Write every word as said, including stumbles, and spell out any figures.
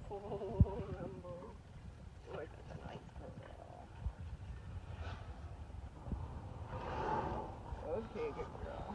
Oh, Rumble. You're such a nice girl. Okay, good girl.